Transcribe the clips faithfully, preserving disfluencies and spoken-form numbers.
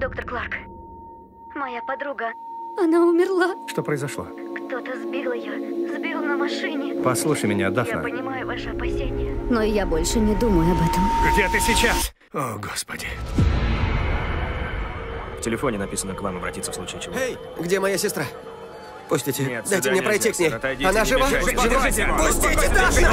Доктор Кларк, моя подруга, она умерла. Что произошло? Кто-то сбил ее, сбил на машине. Послушай меня, Дафна. Я понимаю ваши опасения, но я больше не думаю об этом. Где ты сейчас? О, Господи. В телефоне написано к вам обратиться в случае чего. Эй, где моя сестра? Пустите. Нет, Дайте мне пройти к ней. Отойдите, Она жива? Подержите его. Пустите, Дафна!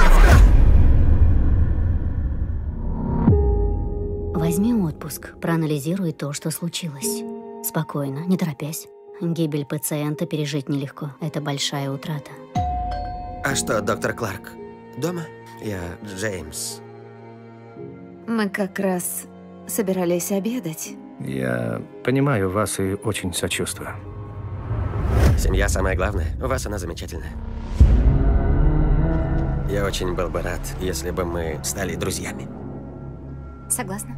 Возьми отпуск, проанализируй то, что случилось. Спокойно, не торопясь. Гибель пациента пережить нелегко. Это большая утрата. А что, доктор Кларк? Дома? Я Джеймс. Мы как раз собирались обедать. Я понимаю вас и очень сочувствую. Семья самое главное. У вас она замечательная. Я очень был бы рад, если бы мы стали друзьями. Согласна.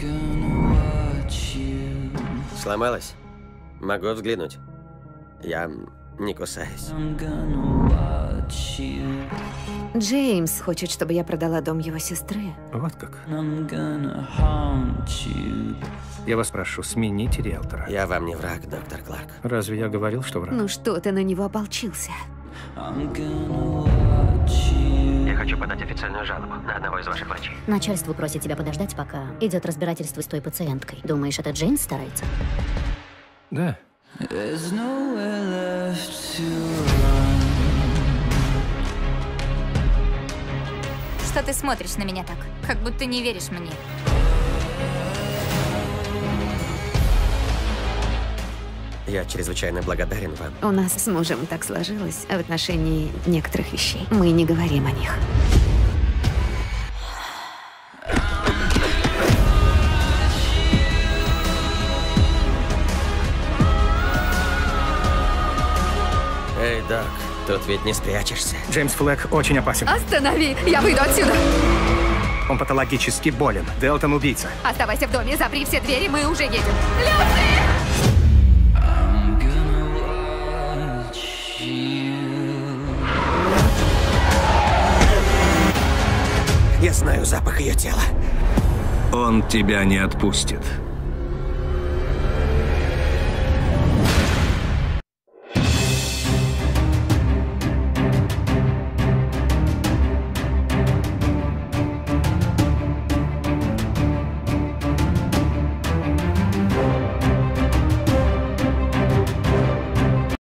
Сломалась? Могу взглянуть. Я не кусаюсь. Джеймс хочет, чтобы я продала дом его сестры. Вот как. Я вас прошу, смените риэлтора. Я вам не враг, доктор Кларк. Разве я говорил, что враг? Ну что ты на него ополчился? Я хочу подать официальную жалобу на одного из ваших врачей. Начальство просит тебя подождать, пока идет разбирательство с той пациенткой. Думаешь, это Джеймс старается? Да. Что ты смотришь на меня так? Как будто не веришь мне. Я чрезвычайно благодарен вам. У нас с мужем так сложилось в отношении некоторых вещей. Мы не говорим о них. Эй, док, тут ведь не спрячешься. Джеймс Флэк очень опасен. Останови! Я выйду отсюда! Он патологически болен. Делтон убийца. Оставайся в доме, запри все двери, мы уже едем. Люси! Я знаю запах ее тела. Он тебя не отпустит.